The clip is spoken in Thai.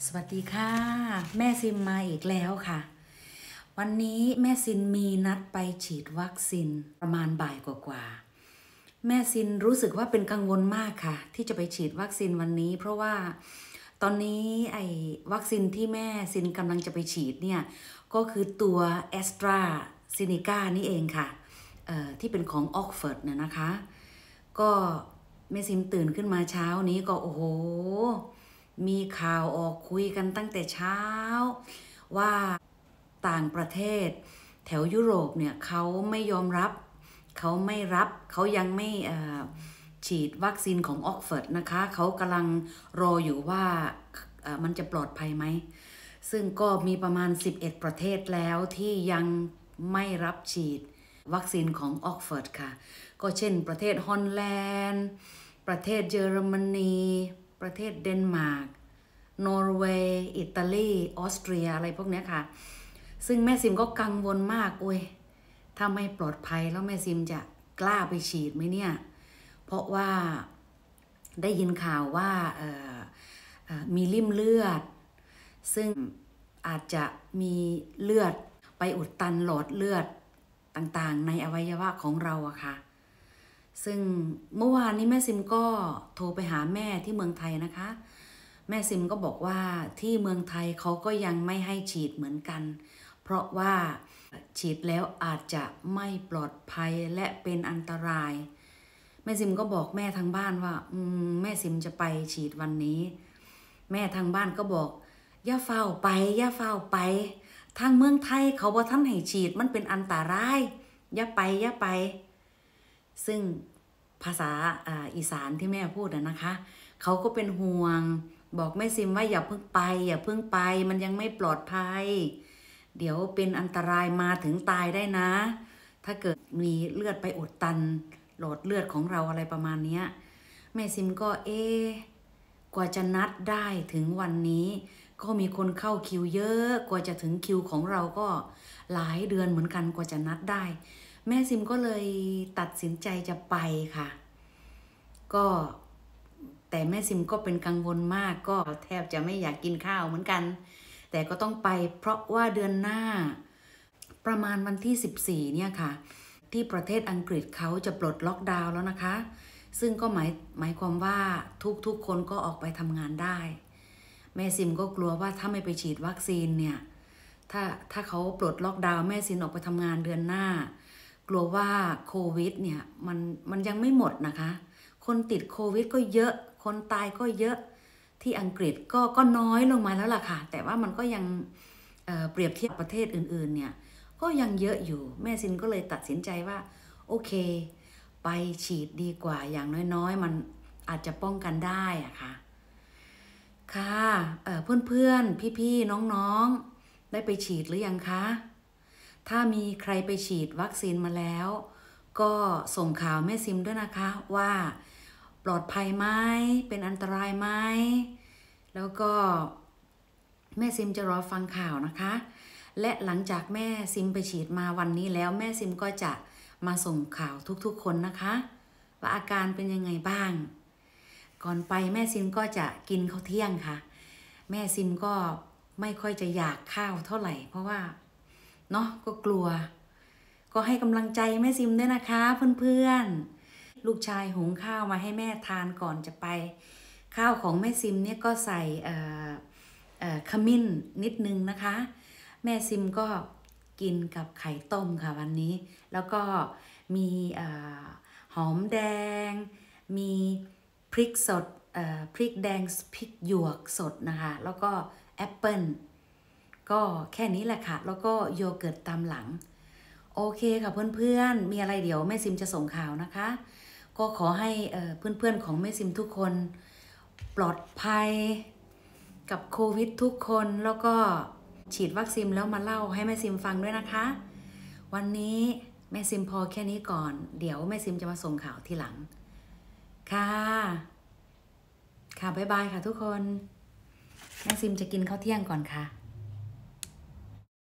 สวัสดีค่ะแม่ซิมมาอีกแล้วค่ะวันนี้แม่ซินมีนัดไปฉีดวัคซีนประมาณบ่ายกว่าแม่ซินรู้สึกว่าเป็นกังวลมากค่ะที่จะไปฉีดวัคซีนวันนี้เพราะว่าตอนนี้ไอ้วัคซีนที่แม่ซินกำลังจะไปฉีดเนี่ยก็คือตัวแอสตราเซเนกานี่เองค่ะที่เป็นของออกฟอร์ดเนี่ยนะคะก็แม่ซิมตื่นขึ้นมาเช้านี้ก็โอ้โหมีข่าวออกคุยกันตั้งแต่เช้าว่าต่างประเทศแถวยุโรปเนี่ยเขาไม่ยอมรับเขาไม่รับเขายังไม่ฉีดวัคซีนของออกฟอร์ดนะคะเขากำลังรออยู่ว่ามันจะปลอดภัยไหมซึ่งก็มีประมาณ11ประเทศแล้วที่ยังไม่รับฉีดวัคซีนของออกฟอร์ดค่ะก็เช่นประเทศฮอลแลนด์ประเทศเยอรมนีประเทศเดนมาร์กนอร์เวย์อิตาลีออสเตรียอะไรพวกนี้ค่ะซึ่งแม่ซิมก็กังวลมากโอ้ยถ้าไม่ปลอดภัยแล้วแม่ซิมจะกล้าไปฉีดไหมเนี่ยเพราะว่าได้ยินข่าวว่ามีริ่มเลือดซึ่งอาจจะมีเลือดไปอุดตันหลอดเลือดต่างๆในอวัยวะของเราอะค่ะซึ่งเมื่อวานนี้แม่ซิมก็โทรไปหาแม่ที่เมืองไทยนะคะแม่ซิมก็บอกว่าที่เมืองไทยเขาก็ยังไม่ให้ฉีดเหมือนกันเพราะว่าฉีดแล้วอาจจะไม่ปลอดภัยและเป็นอันตรายแม่ซิมก็บอกแม่ทางบ้านว่าแม่ซิมจะไปฉีดวันนี้แม่ทางบ้านก็บอกอย่าเฝ้าไปอย่าเฝ้าไปทางเมืองไทยเขาบอกท่านให้ฉีดมันเป็นอันตรายอย่าไปซึ่งภาษาอีสานที่แม่พูดนะคะเขาก็เป็นห่วงบอกแม่ซิมว่าอย่าเพิ่งไปมันยังไม่ปลอดภัยเดี๋ยวเป็นอันตรายมาถึงตายได้นะถ้าเกิดมีเลือดไปอุดตันหลอดเลือดของเราอะไรประมาณนี้แม่ซิมก็กว่าจะนัดได้ถึงวันนี้ก็มีคนเข้าคิวเยอะกว่าจะถึงคิวของเราก็หลายเดือนเหมือนกันกว่าจะนัดได้แม่ซิมก็เลยตัดสินใจจะไปค่ะก็แต่แม่ซิมก็เป็นกังวลมากก็แทบจะไม่อยากกินข้าวเหมือนกันแต่ก็ต้องไปเพราะว่าเดือนหน้าประมาณวันที่14เนี่ยค่ะที่ประเทศอังกฤษเขาจะปลดล็อกดาวน์แล้วนะคะซึ่งก็หมายความว่าทุกคนก็ออกไปทำงานได้แม่ซิมก็กลัวว่าถ้าไม่ไปฉีดวัคซีนเนี่ยถ้าเขาปลดล็อกดาวน์แม่ซิมออกไปทำงานเดือนหน้ากลัวว่าโควิดเนี่ยมันยังไม่หมดนะคะคนติดโควิดก็เยอะคนตายก็เยอะที่อังกฤษก็น้อยลงมาแล้วล่ะค่ะแต่ว่ามันก็ยังเปรียบเทียบประเทศอื่นๆเนี่ยก็ยังเยอะอยู่แม่ซินก็เลยตัดสินใจว่าโอเคไปฉีดดีกว่าอย่างน้อยๆมันอาจจะป้องกันได้อะค่ะค่ะเพื่อนๆพี่ๆน้องๆได้ไปฉีดหรือยังคะถ้ามีใครไปฉีดวัคซีนมาแล้วก็ส่งข่าวแม่ซิมด้วยนะคะว่าปลอดภัยไหมเป็นอันตรายไหมแล้วก็แม่ซิมจะรอฟังข่าวนะคะและหลังจากแม่ซิมไปฉีดมาวันนี้แล้วแม่ซิมก็จะมาส่งข่าวทุกๆคนนะคะว่าอาการเป็นยังไงบ้างก่อนไปแม่ซิมก็จะกินข้าวเที่ยงค่ะแม่ซิมก็ไม่ค่อยจะอยากข้าวเท่าไหร่เพราะว่าเนาะก็กลัวก็ให้กำลังใจแม่ซิมด้วยนะคะเพื่อนๆลูกชายหุงข้าวมาให้แม่ทานก่อนจะไปข้าวของแม่ซิมเนี่ยก็ใส่ขมิ้นนิดนึงนะคะแม่ซิมก็กินกับไข่ต้มค่ะวันนี้แล้วก็มีหอมแดงมีพริกสดพริกแดงพริกหยวกสดนะคะแล้วก็แอปเปิ้ลก็แค่นี้แหละค่ะแล้วก็โยเกิร์ตตามหลังโอเคค่ะเพื่อนๆมีอะไรเดี๋ยวแม่ซิมจะส่งข่าวนะคะก็ขอให้เพื่อนๆของแม่ซิมทุกคนปลอดภัยกับโควิดทุกคนแล้วก็ฉีดวัคซีนแล้วมาเล่าให้แม่ซิมฟังด้วยนะคะวันนี้แม่ซิมพอแค่นี้ก่อนเดี๋ยวแม่ซิมจะมาส่งข่าวทีหลังค่ะบ๊ายบายค่ะทุกคนแม่ซิมจะกินข้าวเที่ยงก่อนค่ะ